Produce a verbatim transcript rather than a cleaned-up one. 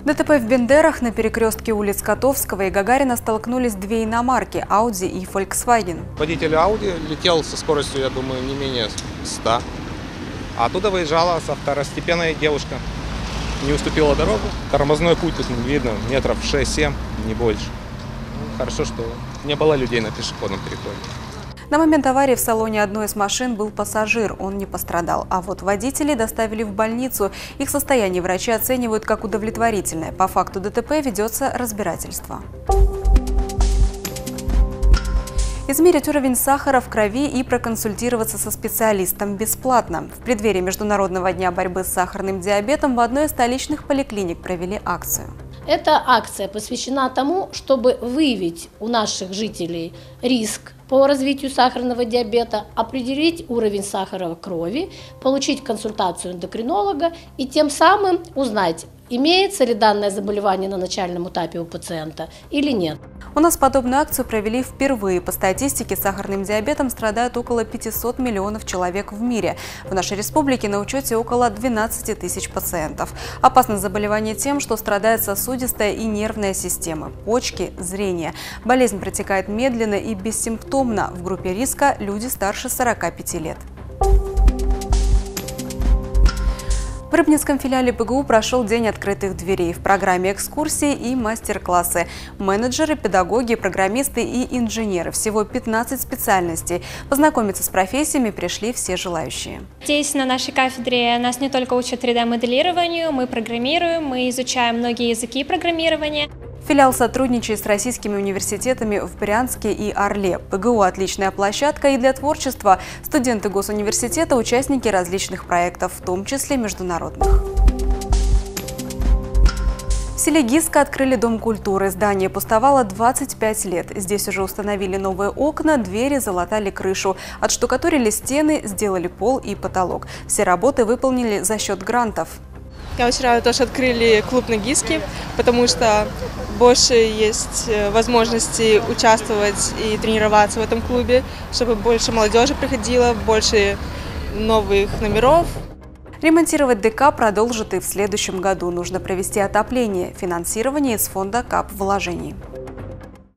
ДТП в Бендерах. На перекрестке улиц Котовского и Гагарина столкнулись две иномарки – Audi и Volkswagen. Водитель Audi летел со скоростью, я думаю, не менее ста. А оттуда выезжала со второстепенная девушка. Не уступила дорогу. Тормозной путь тут видно, метров шесть-семь, не больше. Хорошо, что не было людей на пешеходном переходе. На момент аварии в салоне одной из машин был пассажир, он не пострадал. А вот водителей доставили в больницу. Их состояние врачи оценивают как удовлетворительное. По факту ДТП ведется разбирательство. Измерить уровень сахара в крови и проконсультироваться со специалистом бесплатно. В преддверии Международного дня борьбы с сахарным диабетом в одной из столичных поликлиник провели акцию. Эта акция посвящена тому, чтобы выявить у наших жителей риск по развитию сахарного диабета, определить уровень сахара в крови, получить консультацию эндокринолога и тем самым узнать, имеется ли данное заболевание на начальном этапе у пациента или нет. У нас подобную акцию провели впервые. По статистике, сахарным диабетом страдают около пятисот миллионов человек в мире. В нашей республике на учете около двенадцати тысяч пациентов. Опасно заболевание тем, что страдает сосудистая и нервная системы, почки, зрение. Болезнь протекает медленно и бессимптомно. В группе риска люди старше сорока пяти лет. В Рыбницком филиале ПГУ прошел день открытых дверей. В программе экскурсии и мастер-классы. Менеджеры, педагоги, программисты и инженеры. Всего пятнадцать специальностей. Познакомиться с профессиями пришли все желающие. Здесь на нашей кафедре нас не только учат три дэ моделированию, мы программируем, мы изучаем многие языки программирования. Филиал сотрудничает с российскими университетами в Брянске и Орле. ПГУ – отличная площадка и для творчества. Студенты госуниверситета – участники различных проектов, в том числе международных. В селе Гиска открыли Дом культуры. Здание пустовало двадцать пять лет. Здесь уже установили новые окна, двери, залатали крышу. Отштукатурили стены, сделали пол и потолок. Все работы выполнили за счет грантов. Я очень рада, что открыли клуб на Гиске, потому что больше есть возможности участвовать и тренироваться в этом клубе, чтобы больше молодежи приходило, больше новых номеров. Ремонтировать ДК продолжат и в следующем году. Нужно провести отопление, финансирование из фонда КАП вложений.